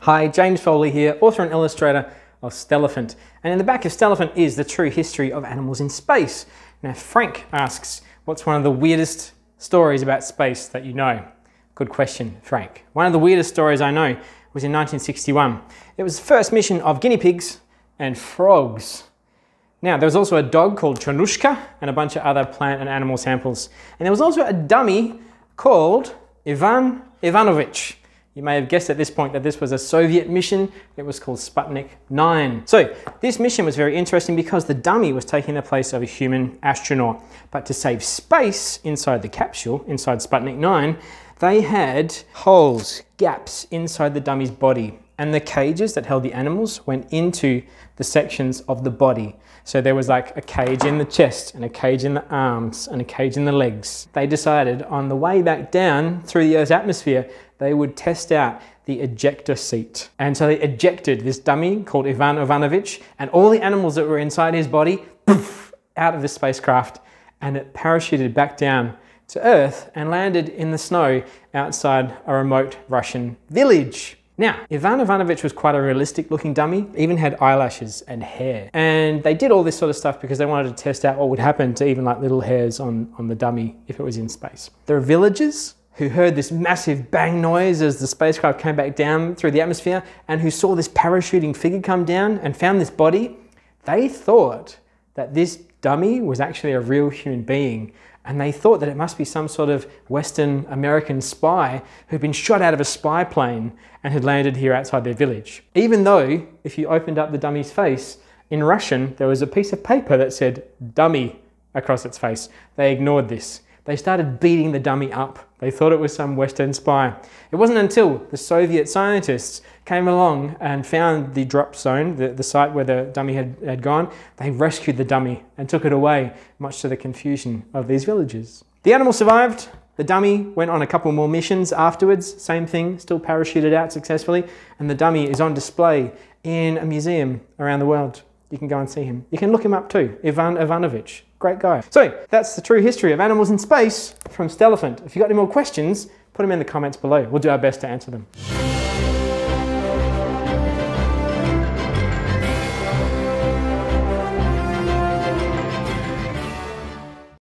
Hi, James Foley here, author and illustrator of Stellarphant. And in the back of Stellarphant is the true history of animals in space. Now, Frank asks, what's one of the weirdest stories about space that you know? Good question, Frank. One of the weirdest stories I know was in 1961. It was the first mission of guinea pigs and frogs. Now, there was also a dog called Chanushka and a bunch of other plant and animal samples. And there was also a dummy called Ivan Ivanovitch. You may have guessed at this point that this was a Soviet mission. It was called Sputnik 9. So this mission was very interesting because the dummy was taking the place of a human astronaut. But to save space inside the capsule, inside Sputnik 9, they had holes, gaps inside the dummy's body. And the cages that held the animals went into the sections of the body. So there was like a cage in the chest and a cage in the arms and a cage in the legs. They decided on the way back down through the Earth's atmosphere, they would test out the ejector seat. And so they ejected this dummy called Ivan Ivanovitch and all the animals that were inside his body, poof, out of the spacecraft, and it parachuted back down to Earth and landed in the snow outside a remote Russian village. Now, Ivan Ivanovitch was quite a realistic looking dummy, even had eyelashes and hair. And they did all this sort of stuff because they wanted to test out what would happen to even like little hairs on the dummy if it was in space. There are villagers who heard this massive bang noise as the spacecraft came back down through the atmosphere and who saw this parachuting figure come down and found this body. They thought that this dummy was actually a real human being. And they thought that it must be some sort of Western American spy who'd been shot out of a spy plane and had landed here outside their village. Even though, if you opened up the dummy's face, in Russian, there was a piece of paper that said dummy across its face. They ignored this. They started beating the dummy up. They thought it was some Western spy. It wasn't until the Soviet scientists came along and found the drop zone, the site where the dummy had gone. They rescued the dummy and took it away, much to the confusion of these villagers. The animal survived. The dummy went on a couple more missions afterwards. Same thing, still parachuted out successfully. And the dummy is on display in a museum around the world. You can go and see him. You can look him up too, Ivan Ivanovitch. Great guy. So that's the true history of animals in space from Stellarphant. If you've got any more questions, put them in the comments below. We'll do our best to answer them.